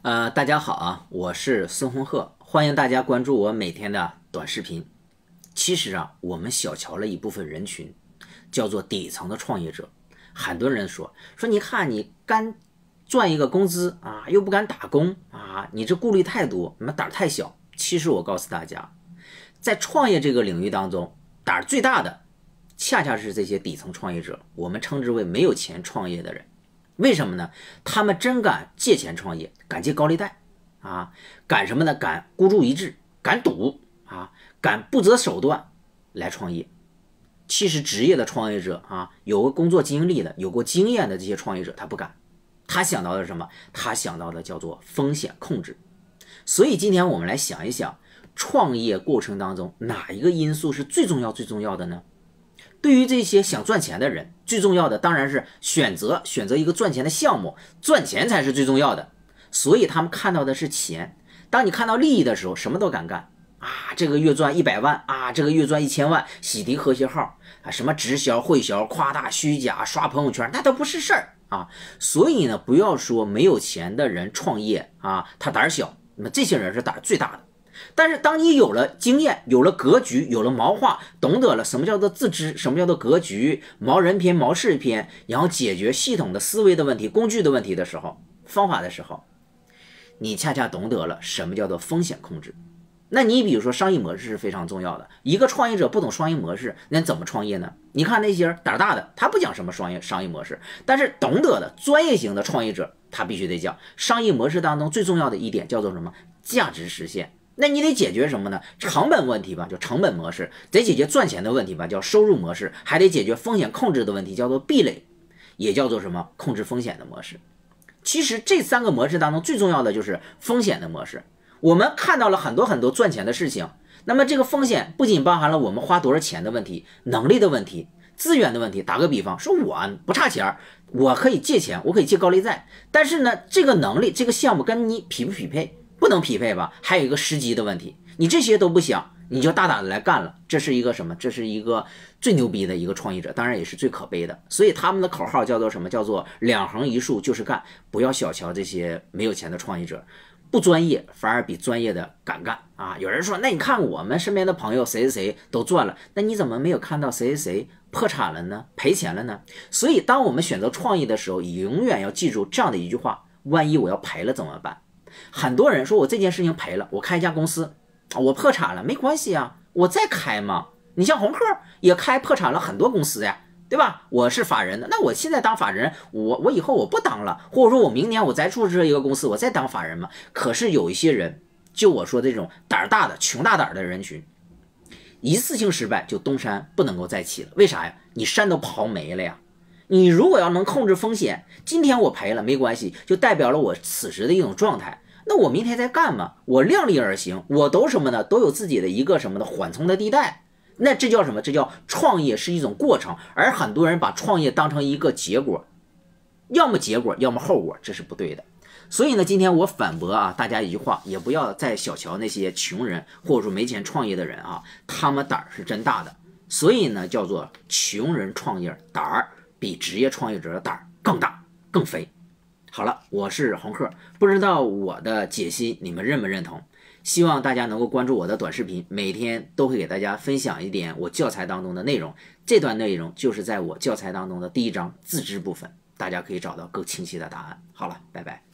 大家好啊，我是孙红鹤，欢迎大家关注我每天的短视频。其实啊，我们小瞧了一部分人群，叫做底层的创业者。很多人说你看你干赚一个工资啊，又不敢打工啊，你这顾虑太多，你们胆儿太小。其实我告诉大家，在创业这个领域当中，胆儿最大的恰恰是这些底层创业者，我们称之为没有钱创业的人。为什么呢？他们真敢借钱创业，敢借高利贷啊，敢什么呢？敢孤注一掷，敢赌啊，敢不择手段来创业。其实职业的创业者啊，有过工作经历的，有过经验的这些创业者，他不敢。他想到的是什么？他想到的叫做风险控制。所以今天我们来想一想，创业过程当中哪一个因素是最重要的呢？对于这些想赚钱的人，最重要的当然是选择一个赚钱的项目，赚钱才是最重要的。所以他们看到的是钱。当你看到利益的时候，什么都敢干啊！这个月赚100万啊，这个月赚1000万，洗涤和谐号啊，什么直销、会销、夸大、虚假、刷朋友圈，那都不是事儿啊！所以呢，不要说没有钱的人创业啊，他胆小，那么这些人是胆最大的。但是当你有了经验，有了格局，有了谋划，懂得了什么叫做自知，什么叫做格局，谋人篇、谋事篇，然后解决系统的思维的问题、工具的问题的时候，方法的时候，你恰恰懂得了什么叫做风险控制。那你比如说商业模式是非常重要的，一个创业者不懂商业模式，那怎么创业呢？你看那些胆大的，他不讲什么商业模式，但是懂得的专业型的创业者，他必须得讲商业模式当中最重要的一点叫做什么？价值实现。那你得解决什么呢？成本问题吧，叫成本模式；得解决赚钱的问题吧，叫收入模式；还得解决风险控制的问题，叫做壁垒，也叫做什么？控制风险的模式。其实这3个模式当中最重要的就是风险的模式。我们看到了很多赚钱的事情，那么这个风险不仅包含了我们花多少钱的问题、能力的问题、资源的问题。打个比方说，我不差钱，我可以借钱，我可以借高利贷，但是呢，这个能力、这个项目跟你匹不匹配？不能匹配吧？还有一个时机的问题，你这些都不想，你就大胆的来干了，这是一个什么？这是一个最牛逼的一个创业者，当然也是最可悲的。所以他们的口号叫做什么？叫做2横1竖就是干。不要小瞧这些没有钱的创业者，不专业反而比专业的敢干啊！有人说，那你看我们身边的朋友谁都赚了，那你怎么没有看到谁破产了呢？赔钱了呢？所以当我们选择创业的时候，永远要记住这样的一句话：万一我要赔了怎么办？很多人说我这件事情赔了，我开一家公司，我破产了，没关系啊，我再开嘛。你像红鹤也破产了很多公司呀，对吧？我是法人的，那我现在当法人，我以后我不当了，或者说我明年我再注册一个公司，我再当法人嘛。可是有一些人，就我说这种胆大的、穷大胆的人群，一次性失败就东山不能够再起了。为啥呀？你山都刨没了呀。你如果要能控制风险，今天我赔了没关系，就代表了我此时的一种状态。那我明天再干嘛？我量力而行，我都什么呢？都有自己的一个什么的缓冲的地带。那这叫什么？这叫创业是一种过程，而很多人把创业当成一个结果，要么结果，要么后果，这是不对的。所以呢，今天我反驳啊大家一句话，也不要再小瞧那些穷人或者说没钱创业的人啊，他们胆儿是真大的。所以呢，叫做穷人创业胆儿比职业创业者的胆儿更大更肥。好了，我是红鹤，不知道我的解析你们认不认同？希望大家能够关注我的短视频，每天都会给大家分享一点我教材当中的内容。这段内容就是在我教材当中的第1章自知部分，大家可以找到更清晰的答案。好了，拜拜。